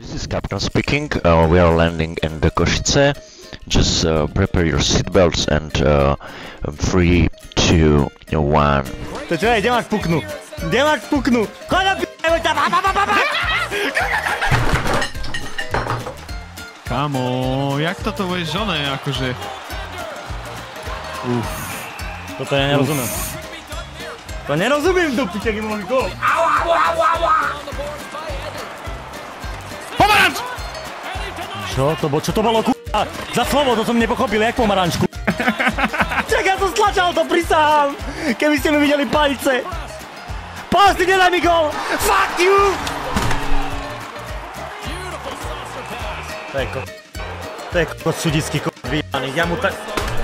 This is Captain speaking. We are landing in the Košice. Just prepare your seatbelts and 3, 2, 1. To čo je? Kde máš puknú? Kde máš puknú? Choď na p***aj ťa! Kámo, jak toto budeš oné, akože... Toto ja nerozumiem. To nerozumiem do piče, keď môj gól. Pomaranč! Čo to bolo k***a? Za slovo, to som nepochopil, jak pomaranč k***a. Čak, ja som stlačal to, prisahám. Keby ste mi videli palice. Pásty, nedaj mi gól! Fuck you! To je kokot sudický kokot vyjaný. Ja mu tak...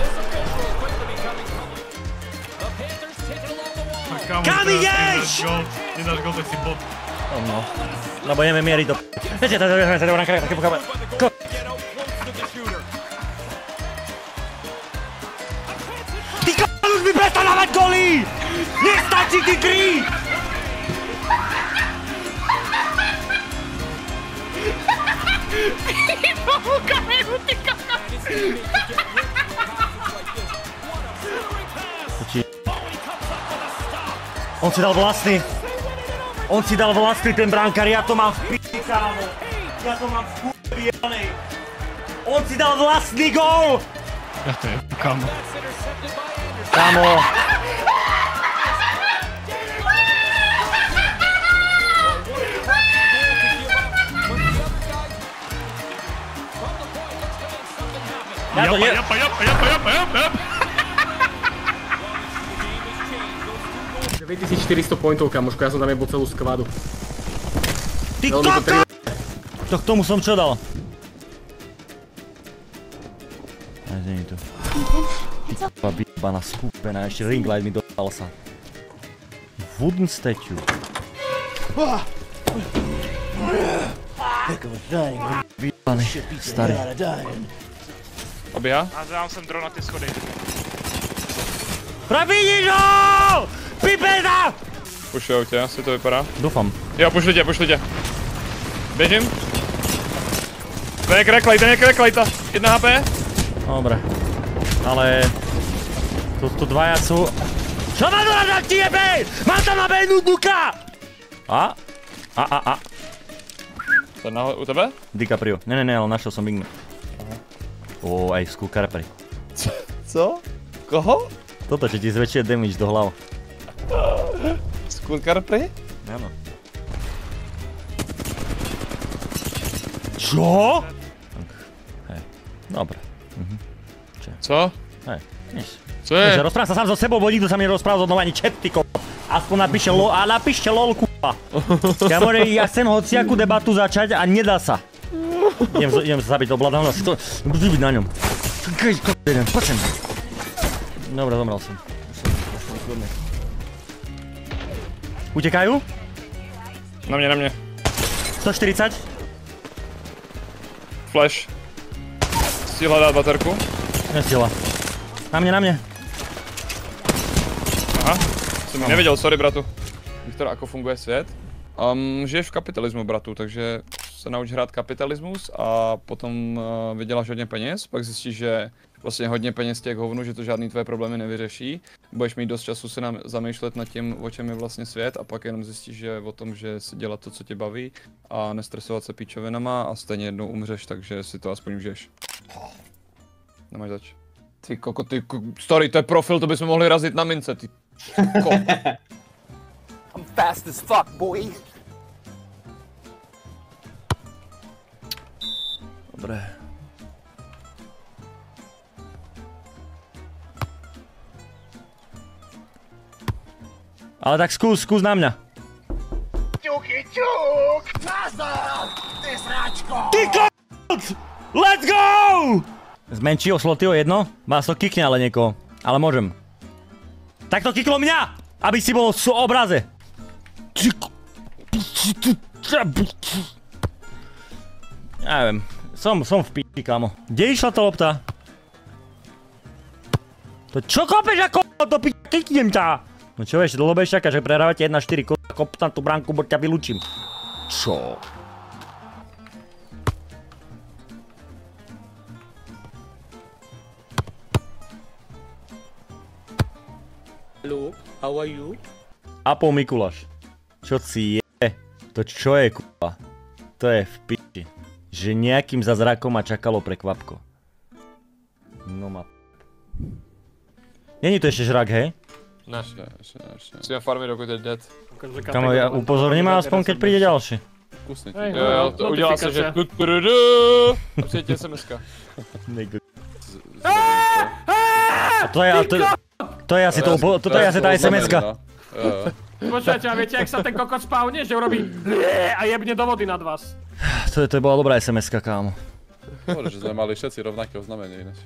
Kam ideš? Nedáš gól, tak si bod. No, lebo ideme mieriť do p***. Viete, to je na také pokáme. Ty k***a, už mi prestal dávať góly! Nestačí ty 3! On si dal vlastný. On si dal vlastný ten brankár, ja to mám v p***i, kámo. Ja to mám v p***i vyjanej. On si dal vlastný gól! Ja to je, kámo. Kámo. Japa. 9400 pointov, kamoško, ja som tam jebol celú skvadu. Ty koko! To k tomu som čo dal? Aj, nie je to. Ty k***a b***baná skúpená, ešte ring light mi dostal sa. Wooden statue. B***baný, starý. Obieha? A dám sem dron na ty schody. Vidíš ho! Pipeta! Pušujou tě, asi to vypadá. Dúfam. Jo, pošli tě. Běžím. Ten je cracklejta. 1 HP. Dobre. Ale... Tu dvaja sú... Čo ma doražať ti jebe? Mám tam na B1 buka! A? Ten nahoře u tebe? DiCaprio. Ne, ale našiel som Big Mac. Aj Skull Carpry. Co? Koho? Toto, čo ti zväčšuje damage do hlav. Skull Carpry? Áno. Čo? Hej, dobre. Co? Hej, nič. Co je? Rozprávam sa sám so sebou, bo nikto sa mi nerozprával zo ani chat, ty ko... Aspoň napíšte lol, k***a. Ja chcem hociakú debatu začať a nedá sa. Idem sa zabiť do bladavna, budú byť na ňom. Poď sem. Dobre, zomrel som. Utekajú? Na mne. 140. Flash. Stihla dát baterku? Nestihla. Na mne. Aha. Jsem nevěděl, sorry bratu. Viktor, ako funguje svět? Žiješ v kapitalismu, bratu, takže se nauč hrát kapitalismus a potom vyděláš hodně peněz, pak zjistíš, že vlastně hodně peněz těch hovnu, že to žádný tvoje problémy nevyřeší. Budeš mít dost času se zamýšlet nad tím, o čem je vlastně svět a pak jenom zjistíš, že o tom, že si dělat to, co tě baví a nestresovat se píčovinama a stejně jednou umřeš, takže si to aspoň užiješ. Nemáš zač. Ty koko, story, to je profil, to bychom mohli razit na mince, ty koko. I'm fast as fuck, boy. Dobre. Ale tak skús na mňa. Ťuky ťuk! Nazdar, ty sračko! Ty k***! Let's go! Zmenší o sloty o 1? Vás to kikne ale niekoho. Ale môžem. Tak to kiklo mňa! Aby si bol v obraze. Ja neviem. Som v p***i, kámo. Kde išla tá lopta? To čo kopeš ako to p***, kiknem ťa! No čo ešte dlho budeš čakať, že prehrávate 1-4, kop tam tú bránku, bo ťa vylúčim. Čo? Hello, how are you? Apol Mikuláš. Čo si je? To čo je kurva? To je v piči. Že nejakým zázrakom ma čakalo prekvapko. No ma... Není to ešte žrak, hej? Ne. Si na farmě, dokud je dead. Kamo, ja upozorním ma aspoň, keď príde ďalší. Kusne ti. Jo, to udělal se, že a přijď SMS-ka. To je asi tá SMS-ka. Počujete, a viete, jak sa ten kokot spavne? Že urobí a jebne do vody nad vás. To bola dobrá SMS-ka, kámo. Dobre, že sme mali všetci rovnaké oznámenie ináč.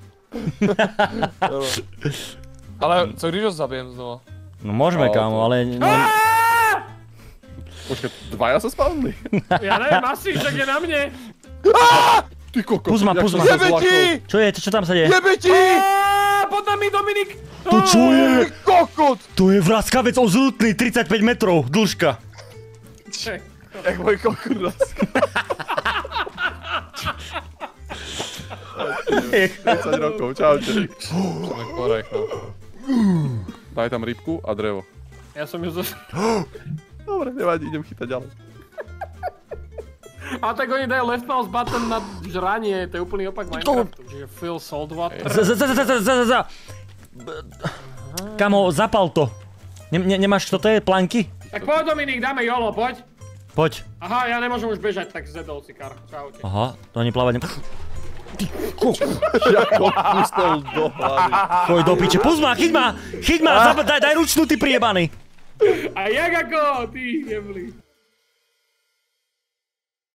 Ale co když ho zabijem znova? No môžeme, kámo, ale... Počkaj, dvaja sa spavnili? Ja neviem, asi, že je na mne. Ty kokos, Puzma. Jebe ti! Čo je? Čo tam sa deje? Jebe ti! Pod nami Dominik! To čo je? Kokot! To je vraskavec ozrutný, 35 metrov, dĺžka. Jak môj kokot vraska. 30 rokov, čaute. Jsme korech, no. Daj tam rybku a drevo. Ja som ju Dobre, nevadí, idem chytať ďalej. A tak oni dajú left mouse button na žranie, to je úplný opak Minecraftu. Čiže fill salt water. Kamo, zapal to. Nemáš, kto to je? Planky? Tak poď Dominik, dáme jolo, poď. Poď. Aha, ja nemôžem už bežať, tak zedol si kar. Čaute. Aha, to ani plávať Jako pustol do hlavy. Choď do piče, Puzma, chyť ma, daj ručnú, ty priebaný. A jak ako, ty jebli.